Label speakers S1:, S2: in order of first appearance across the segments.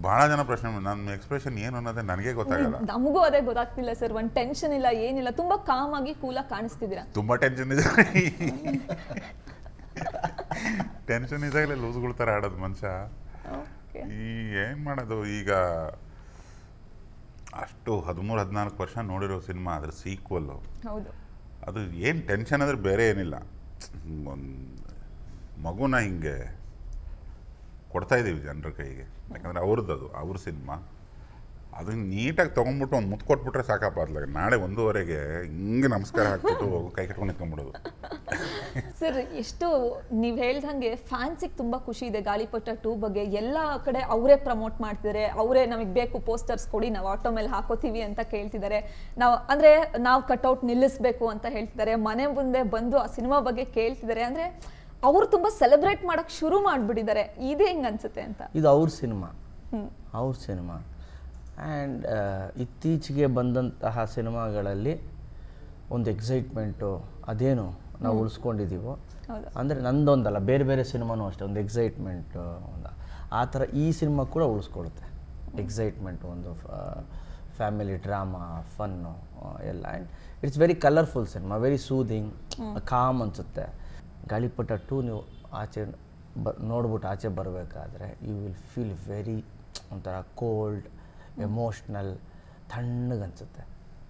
S1: ಭಾಳ ಜನ ಪ್ರಶ್ನೆ ನನ್ನ ಎಕ್ಸ್ಪ್ರೆಷನ್ ಏನು ಅನ್ನೋದೇ ನನಗೆ ಗೊತ್ತಾಗಲ್ಲ.
S2: ನಮಗೂ ಅದೇ ಗೊತ್ತಾಗ್ತಿಲ್ಲ ಸರ್. ಒಂದು ಟೆನ್ಷನ್ ಇಲ್ಲ, ಏನಿಲ್ಲ, ತುಂಬಾ ಕಾಮ್ ಆಗಿ ಕೂಲಾಗಿ ಕಾಣಿಸ್ತಿದ್ದೀರಾ.
S1: ತುಂಬಾ ಟೆನ್ಷನ್ ಇದೆ. ಟೆನ್ಷನ್ ಇದ್ದಾಗಲೇ ಲೂಸ್ಗಳ ಥರ ಆಡೋದು ಮನುಷ್ಯ. ಈ ಏನು ಮಾಡೋದು ಈಗ, ಅಷ್ಟು 13-14 ವರ್ಷ ನೋಡಿರೋ ಸಿನಿಮಾ, ಅದ್ರ ಸೀಕ್ವಲ್ಲು. ಅದು ಏನು ಟೆನ್ಷನ್ ಅಂದರೆ ಬೇರೆ ಏನಿಲ್ಲ, ಒಂದು ಮಗುನ ಹಿಂಗೆ ಕೊಡ್ತಾ ಇದ್ದೀವಿ ಜನರ ಕೈಗೆ. ಯಾಕಂದರೆ ಅವ್ರದ್ದು, ಅದು ಅವ್ರ ಸಿನಿಮಾ. ಅದನ್ನ ನೀಟಾಗಿ ತೊಗೊಂಡ್ಬಿಟ್ಟು ಒಂದು ಮುತ್ತು ಕೊಟ್ಬಿಟ್ರೆ ಸಾಕಪ್ಪ. ಅದ್ಲಾಗ ನಾಳೆ 1:30ಗೆ ಹಿಂಗೆ ನಮಸ್ಕಾರ ಹಾಕ್ಬಿಟ್ಟು ಕೈ ಕಟ್ಕೊಂಡು ನಿಂತ್ಕೊಂಡ್ಬಿಡೋದು.
S2: ಸರ್, ಎಷ್ಟು ನೀವು ಹೇಳ್ದಂಗೆ ಫ್ಯಾನ್ಸಿಗೆ ತುಂಬ ಖುಷಿ ಇದೆ ಗಾಳಿಪಟ 2 ಬಗ್ಗೆ. ಎಲ್ಲ ಕಡೆ ಅವರೇ ಪ್ರಮೋಟ್ ಮಾಡ್ತಿದ್ದಾರೆ, ಅವರೇ ನಮಗೆ ಬೇಕು ಪೋಸ್ಟರ್ಸ್ ಕೊಡಿ, ನಾವು ಆಟೋ ಮೇಲೆ ಹಾಕೋತೀವಿ ಅಂತ ಕೇಳ್ತಿದ್ದಾರೆ. ನಾವು ಕಟ್ಔಟ್ ನಿಲ್ಲಿಸಬೇಕು ಅಂತ ಹೇಳ್ತಿದ್ದಾರೆ. ಮನೆ ಮುಂದೆ ಬಂದು ಆ ಸಿನಿಮಾ ಬಗ್ಗೆ ಕೇಳ್ತಿದ್ದಾರೆ. ಅಂದರೆ ಅವರು ತುಂಬ ಸೆಲೆಬ್ರೇಟ್ ಮಾಡೋಕ್ಕೆ ಶುರು ಮಾಡಿಬಿಟ್ಟಿದ್ದಾರೆ. ಇದು ಹೆಂಗೆ ಅನ್ಸುತ್ತೆ ಅಂತ.
S3: ಇದು ಅವ್ರ ಸಿನಿಮಾ ಆ್ಯಂಡ್ ಇತ್ತೀಚೆಗೆ ಬಂದಂತಹ ಸಿನಿಮಾಗಳಲ್ಲಿ ಒಂದು ಎಕ್ಸೈಟ್ಮೆಂಟು ಅದೇನು ನಾವು ಉಳಿಸ್ಕೊಂಡಿದ್ದೀವೋ, ಅಂದರೆ ನಂದೊಂದಲ್ಲ, ಬೇರೆ ಬೇರೆ ಸಿನಿಮಾನೂ ಅಷ್ಟೇ ಒಂದು ಎಕ್ಸೈಟ್ಮೆಂಟು ಆ ಥರ ಈ ಸಿನಿಮಾ ಕೂಡ ಉಳಿಸ್ಕೊಳುತ್ತೆ. ಎಕ್ಸೈಟ್ಮೆಂಟು, ಒಂದು ಫ್ಯಾಮಿಲಿ ಡ್ರಾಮಾ, ಫನ್ನು ಎಲ್ಲ. And it's very colourful cinema, very soothing, calm ಅನಿಸುತ್ತೆ. ಗಾಳಿಪಟ 2 ನೀವು ನೋಡ್ಬಿಟ್ಟು ಆಚೆ ಬರಬೇಕಾದ್ರೆ ಯು ವಿಲ್ ಫೀಲ್ ವೆರಿ ಒಂಥರ ಕೋಲ್ಡ್, ಎಮೋಷ್ನಲ್, ತಣ್ಣಗನ್ಸುತ್ತೆ.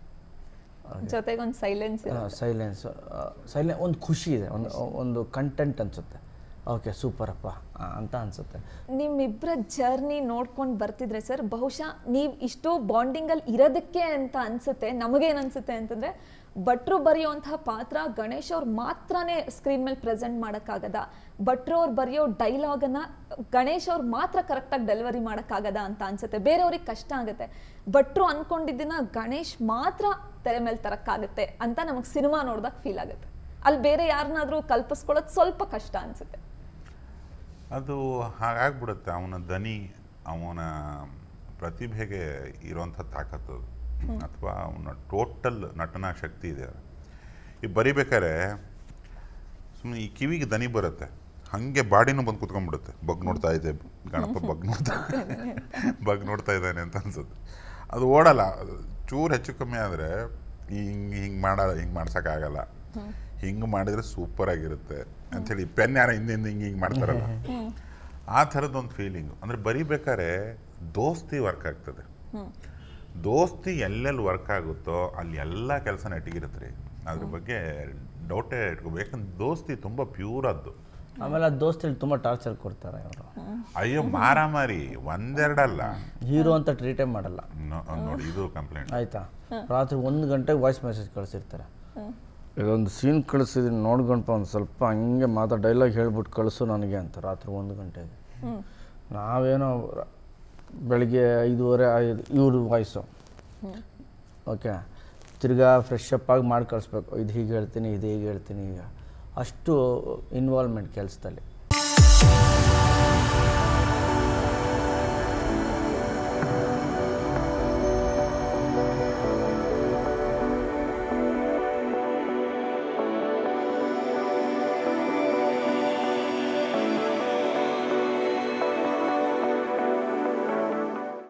S2: ಜೊತೆಗೆ ಒಂದು
S3: ಸೈಲೆನ್ಸ್, ಒಂದು ಖುಷಿ ಇದೆ, ಒಂದು ಕಂಟೆಂಟ್ ಅನಿಸುತ್ತೆ. ಓಕೆ, ಸೂಪರಪ್ಪ ಅಂತ ಅನಿಸುತ್ತೆ.
S2: ನಿಮ್ಮಿಬ್ಬರ ಜರ್ನಿ ನೋಡ್ಕೊಂಡು ಬರ್ತಿದ್ರೆ ಸರ್, ಬಹುಶಃ ನೀವು ಇಷ್ಟು ಬಾಂಡಿಂಗಲ್ಲಿ ಇರೋದಕ್ಕೆ ಅಂತ ಅನಿಸುತ್ತೆ. ನಮಗೇನು ಅನಿಸುತ್ತೆ ಅಂತಂದರೆ, ಭಟ್ರು ಬರೆಯುವಂತಹ ಪಾತ್ರ ಗಣೇಶ್ ಅವ್ರು ಮಾತ್ರನೇ ಸ್ಕ್ರೀನ್ ಮೇಲೆ ಪ್ರೆಸೆಂಟ್ ಮಾಡೋಕ್ಕಾಗದ, ಭಟ್ರು ಅವ್ರು ಬರೆಯೋ ಡೈಲಾಗನ್ನು ಗಣೇಶ್ ಅವ್ರು ಮಾತ್ರ ಕರೆಕ್ಟಾಗಿ ಡೆಲಿವರಿ ಮಾಡೋಕ್ಕಾಗದ ಅಂತ ಅನಿಸುತ್ತೆ. ಬೇರೆಯವ್ರಿಗೆ ಕಷ್ಟ ಆಗುತ್ತೆ. ಭಟ್ರು ಅಂದ್ಕೊಂಡಿದ್ದನ್ನ ಗಣೇಶ್ ಮಾತ್ರ ತೆರೆ ಮೇಲೆ ತರಕ್ಕಾಗುತ್ತೆ ಅಂತ ನಮಗೆ ಸಿನಿಮಾ ನೋಡಿದಾಗ ಫೀಲ್ ಆಗುತ್ತೆ. ಅಲ್ಲಿ ಬೇರೆ ಯಾರನ್ನಾದ್ರೂ ಕಲ್ಪಿಸ್ಕೊಳ್ಳೋದು ಸ್ವಲ್ಪ ಕಷ್ಟ ಅನಿಸುತ್ತೆ.
S1: ಅದು ಹಾಗಾಗ್ಬಿಡುತ್ತೆ. ಅವನ ದನಿ, ಅವನ ಪ್ರತಿಭೆಗೆ ಇರೋಂಥ ತಾಕತ್ತು, ಅಥವಾ ಅವನ ಟೋಟಲ್ ನಟನಾ ಶಕ್ತಿ ಇದೆ. ಈ ಬರಿಬೇಕಾದ್ರೆ ಸುಮ್ಮನೆ ಈ ಕಿವಿಗೆ ದನಿ ಬರುತ್ತೆ, ಹಾಗೆ ಬಾಡಿನೂ ಬಂದು ಕೂತ್ಕೊಂಡ್ಬಿಡುತ್ತೆ. ನೋಡ್ತಾ ಇದೆ ಗಣಪ, ಬಗ್ ನೋಡ್ತಾ ಇದ್ದಾನೆ ಅಂತ ಅನ್ಸುತ್ತೆ. ಅದು ಓಡಲ್ಲ. ಚೂರು ಹೆಚ್ಚು ಕಮ್ಮಿ ಆದರೆ ಹಿಂಗೆ ಮಾಡ್ಸೋಕ್ಕಾಗಲ್ಲ. ಹಿಂಗೆ ಮಾಡಿದರೆ ಸೂಪರಾಗಿರುತ್ತೆ ಅಂಥೇಳಿ ಪೆನ್ ಯಾರ ಹಿಂಗೆ ಮಾಡ್ತಾರಲ್ಲ, ಆ ಥರದ್ದೊಂದು ಫೀಲಿಂಗು. ಅಂದರೆ ಬರಿಬೇಕಾದ್ರೆ ದೋಸ್ತಿ ವರ್ಕ್ ಆಗ್ತದೆ. ದೋಸ್ತಿ ಎಲ್ಲೆಲ್ಲಿ ವರ್ಕ್ ಆಗುತ್ತೋ ಅಲ್ಲಿ ಎಲ್ಲ ಕೆಲಸ ನೆಟ್ಟಿಗಿರುತ್ತೆ ರೀ. ಅದ್ರ ಬಗ್ಗೆ ಡೌಟೇ ಇಟ್ಕೋಬೇಕು. ಯಾಕಂದ್ರೆ ದೋಸ್ತಿ ತುಂಬ ಪ್ಯೂರ್ ಆದ್ದು.
S3: ಆಮೇಲೆ ಆ ದೋಸ್ತಿಲಿ ತುಂಬ ಟಾರ್ಚರ್ ಕೊಡ್ತಾರೆ ಅವರು.
S1: ಅಯ್ಯೋ, ಮಾರಾಮಾರಿ ಒಂದೆರಡಲ್ಲ.
S3: ಹೀರೋ ಅಂತ ಟ್ರೀಟೇ ಮಾಡಲ್ಲ
S1: ನೋಡಿ, ಇದು ಕಂಪ್ಲೇಂಟ್.
S3: ಆಯಿತಾ, ರಾತ್ರಿ 1 ಗಂಟೆಗೆ ವಾಯ್ಸ್ ಮೆಸೇಜ್ ಕಳಿಸಿರ್ತಾರೆ. ಇದೊಂದು ಸೀನ್ ಕಳಿಸಿದ್ದೀನಿ ನೋಡ್ಕೊಂಡ್ಪ, ಒಂದು ಸ್ವಲ್ಪ ಹಂಗೆ ಡೈಲಾಗ್ ಹೇಳ್ಬಿಟ್ಟು ಕಳಿಸು ನನಗೆ ಅಂತ. ರಾತ್ರಿ 1 ಗಂಟೆಗೆ ನಾವೇನೋ ಬೆಳಗ್ಗೆ 5:30 ಇವ್ರ ವಾಯ್ಸು. ಓಕೆ, ತಿರ್ಗಾ ಫ್ರೆಶ್ ಅಪ್ ಆಗಿ ಮಾಡಿ ಕಳಿಸ್ಬೇಕು. ಇದು ಹೀಗೆ ಹೇಳ್ತೀನಿ, ಇದು ಹೀಗೆ ಹೇಳ್ತೀನಿ. ಈಗ ಅಷ್ಟು ಇನ್ವಾಲ್ವ್ಮೆಂಟ್ ಕೆಲಸದಲ್ಲಿ.